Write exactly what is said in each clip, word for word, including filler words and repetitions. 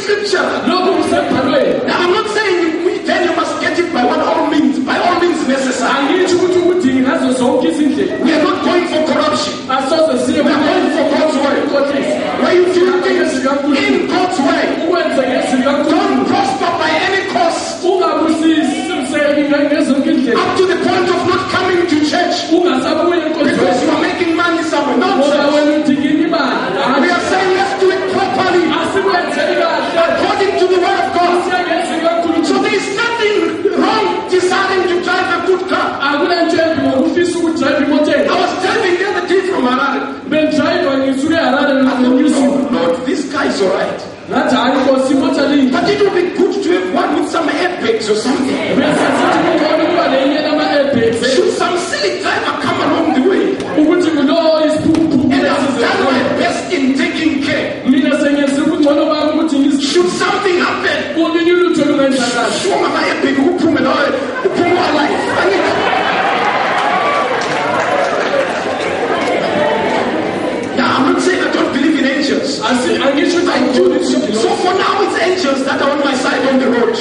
scripture. Now I'm not saying you, then you must get it by what all means, by all means necessary. We are not going for corruption. We are going for God's way. Where you do things in God's way. Don't prosper by any cost. Up to the point of not coming to church because you are making money somewhere. No church. We are saying let's do it properly according to the word of God. So there is nothing wrong deciding to drive a good car. I was driving the other day from Harare. Oh Lord, this guy is alright. But it would be good to have one with some airbags or something. Should some silly driver come along the way? And I've done my best in taking care. Should something happen? Show my airbag who put me alive. I'm not saying I don't believe in angels. I say I get you I do. So, so for now it's angels that are on my side on the road.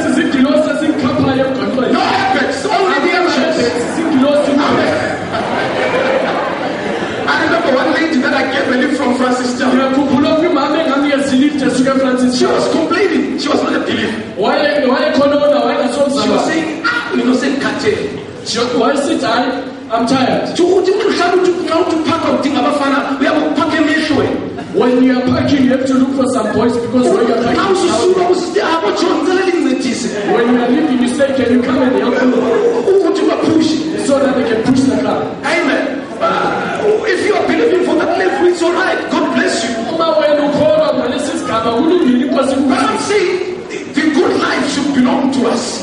No airbags, only the angels. I remember one lady that I gave a lift from Francis Town. She was complaining. She was not a believer. She was saying, ah, you know, saying Kate. Why sit I? I'm tired. When you are parking, you have to look for some boys because when you are parking, when you are leaving, you say, can you come and help me? So that they can push the car. Amen. Uh, if you are believing for that level, it's alright. God bless you. But I'm saying the, the good life should belong to us.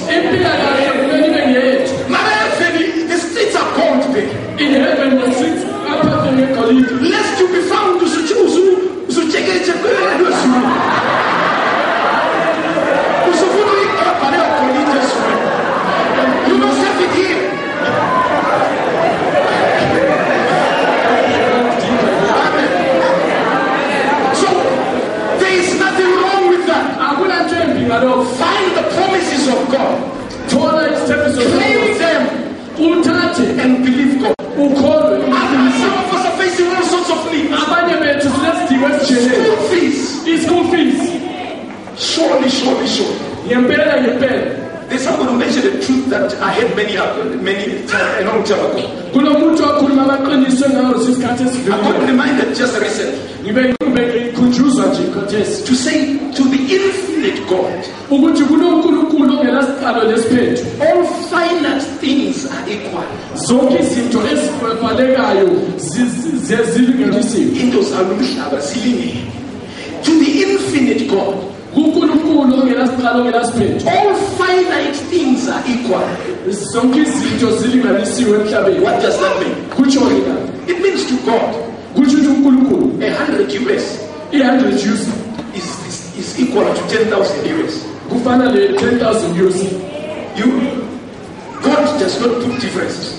The streets are called big. In heaven, the streets are called. Lest you be found to choose to check it. You must have it here. So there is nothing wrong with that. Find the promises of God. Claim them. And believe God. Some of us are facing all sorts of needs. School fees. School fees. Surely, surely, surely. There's someone who mentioned the truth that I had many, many times, a long time ago. I got reminded just recently to say to the infinite God, all finite things are equal. To the infinite God, all finite things are equal. What does that mean? It means to God, a hundred U S is, is, is equal to ten thousand U S. You, God does not put differences.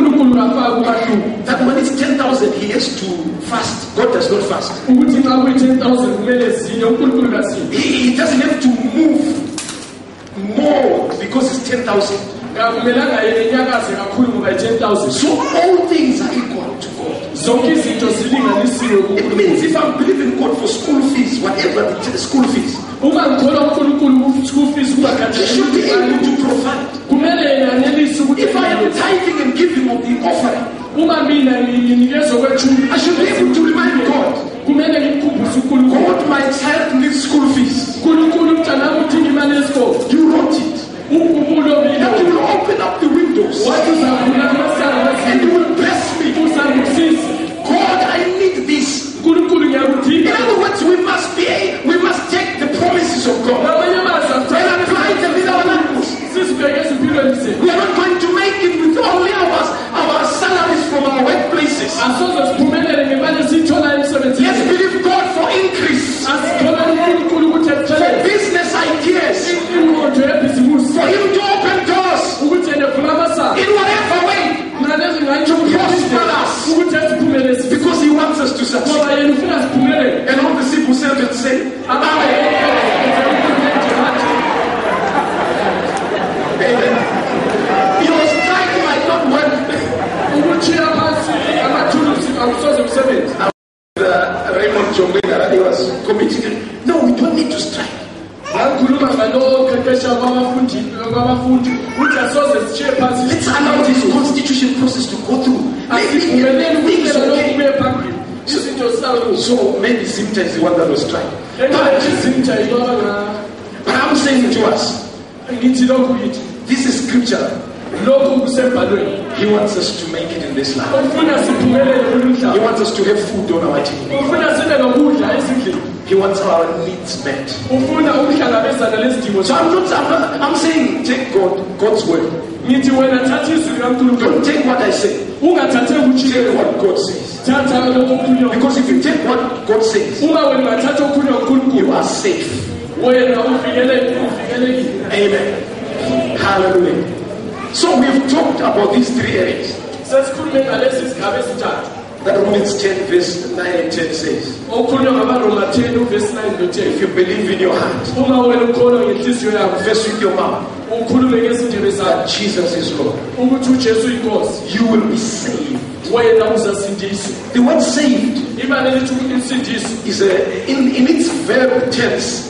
That when it's ten thousand, he has to fast. God does not fast. He, he doesn't have to move more because it's ten thousand. So all things are equal to God. It means if I'm believing God for school fees, whatever the school fees, he should be able to provide. If I am tithing and giving of the offering, I should be able to remind God, God, my child needs school fees. You wrote it. That you will open up the windows and you will bless me. God, I need this. In other words, we must be, we must take the promises of God and apply them in our lives. We are not going to make it with only our, our salaries from our workplaces. Let's believe God for increase. Let's allow this constitution process to go through. Maybe things okay. So, so maybe Zimta is the one that was trying. But, but I'm saying to us, this is scripture. He wants us to make it in this life. He wants us to have food on our table. He wants our needs met. So I'm not, I'm not, I'm saying take God, God's word. Don't take what I say. Take what God says. Because if you take what God says, you are safe. Amen. Hallelujah. So we've talked about these three areas. That Romans ten verse nine and ten says, if you believe in your heart, confess with your mouth that Jesus is Lord, you will be saved. The word saved is a, in, in its verb tense,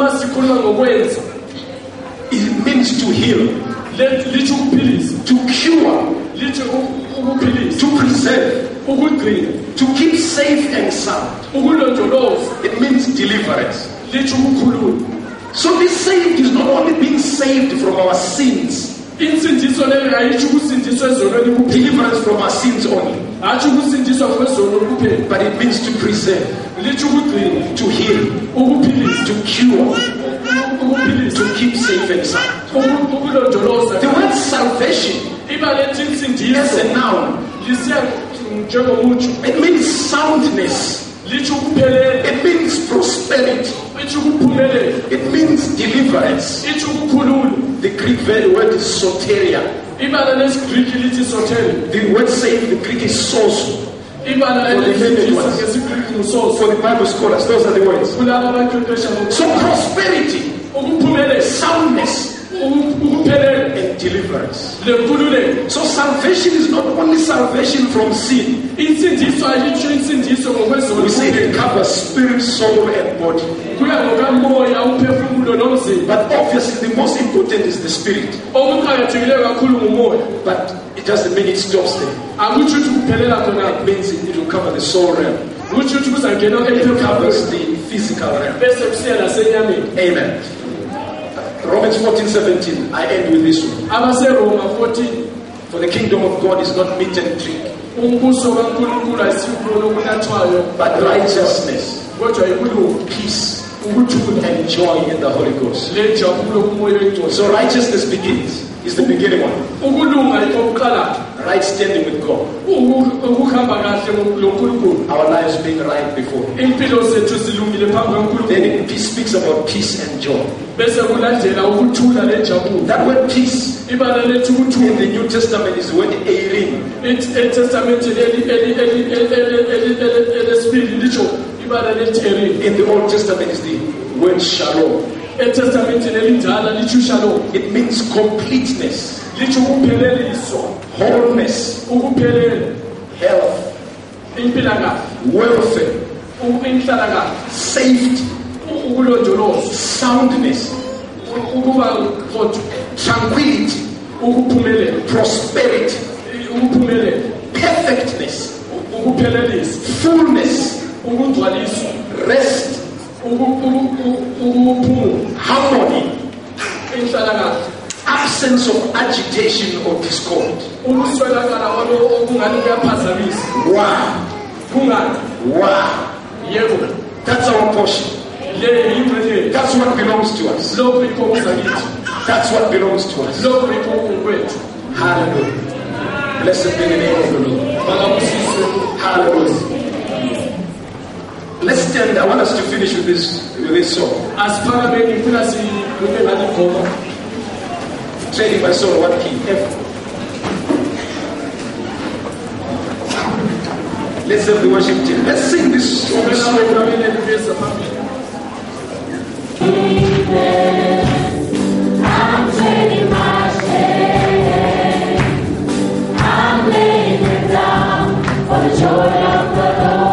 it means to heal, to cure, to preserve, to keep safe and sound. It means deliverance. So this saved is not only being saved from our sins, deliverance from our sins only, but it means to preserve, to heal, to cure, to keep safe and sound. The word salvation as a noun, it means soundness, it means prosperity, it means deliverance. The Greek word is soteria. The word saved, the Greek is sozo. For the Bible scholars, those are the words. So prosperity, soundness, and deliverance. So salvation is not only salvation from sin. We say it covers spirit, soul, and body. But obviously the most important is the spirit. But it doesn't mean it stops there. It means it will cover the soul realm. It covers the physical realm. Amen. Romans fourteen seventeen. I end with this one. For the kingdom of God is not meat and drink, but righteousness, peace, and joy in the Holy Ghost. So righteousness begins. Is the beginning one. Right standing with God. Our lives being right before Him. Then it speaks about peace and joy. That word peace in the New Testament is the word eirin. In the Old Testament is the word shalom. It means completeness, wholeness, health, welfare, safety, soundness, tranquility, prosperity, perfectness, fullness, rest, harmony, absence of agitation or discord. Wow. Wow. That's our portion. That's what belongs to us. That's what belongs to us. Hallelujah. Blessed be the name of the Lord. Hallelujah. Let's stand. I want us to finish with this with this song. Trading my soul, what key? F. Let's have the worship team. Let's sing this song. I'm trading my shame. I'm laying it down for the joy of the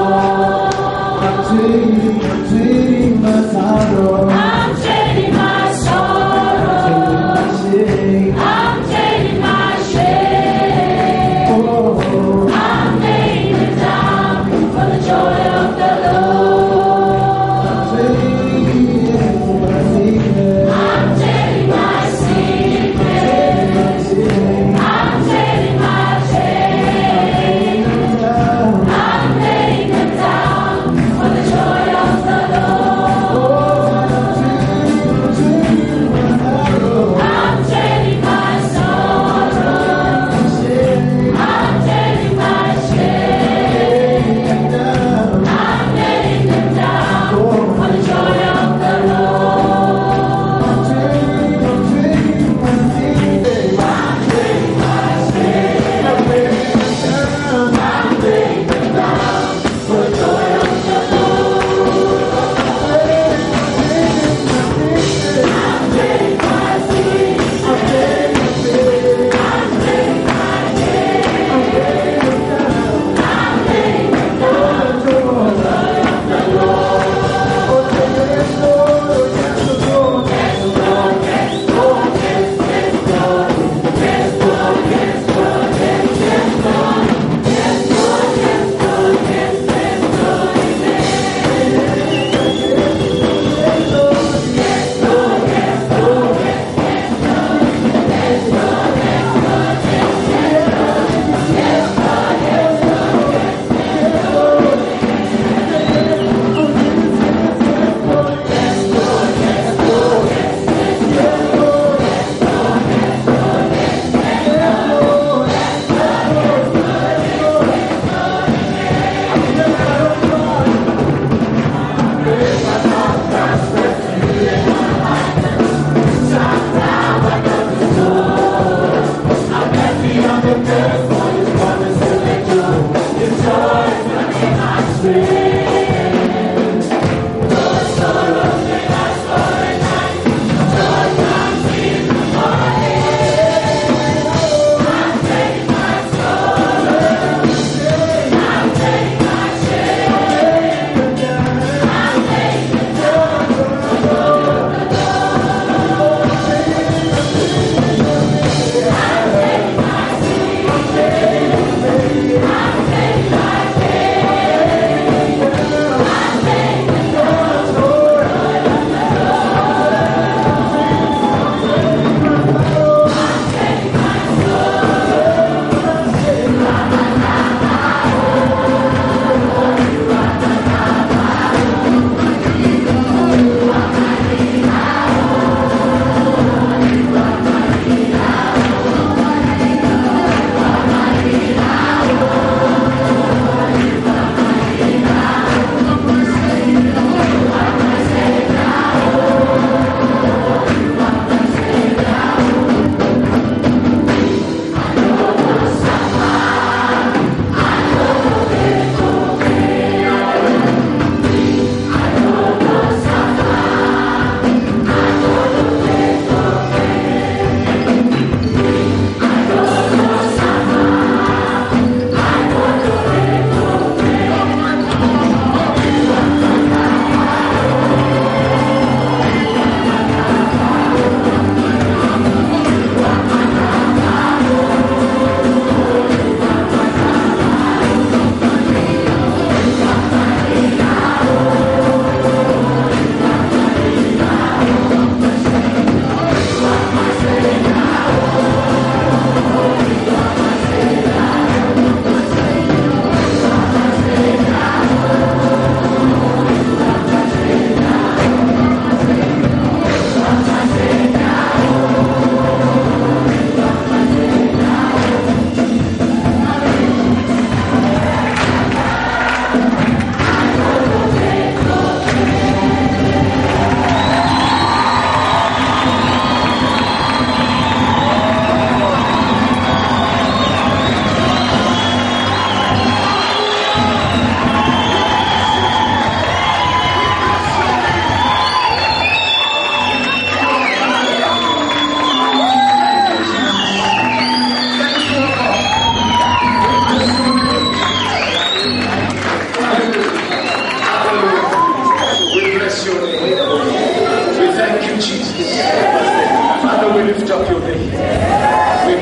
Lord. I'm trading my sorrow. I'm trading my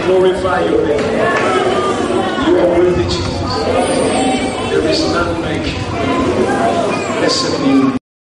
glorify your name. You are worthy, Jesus. There is none like you. Blessed be you.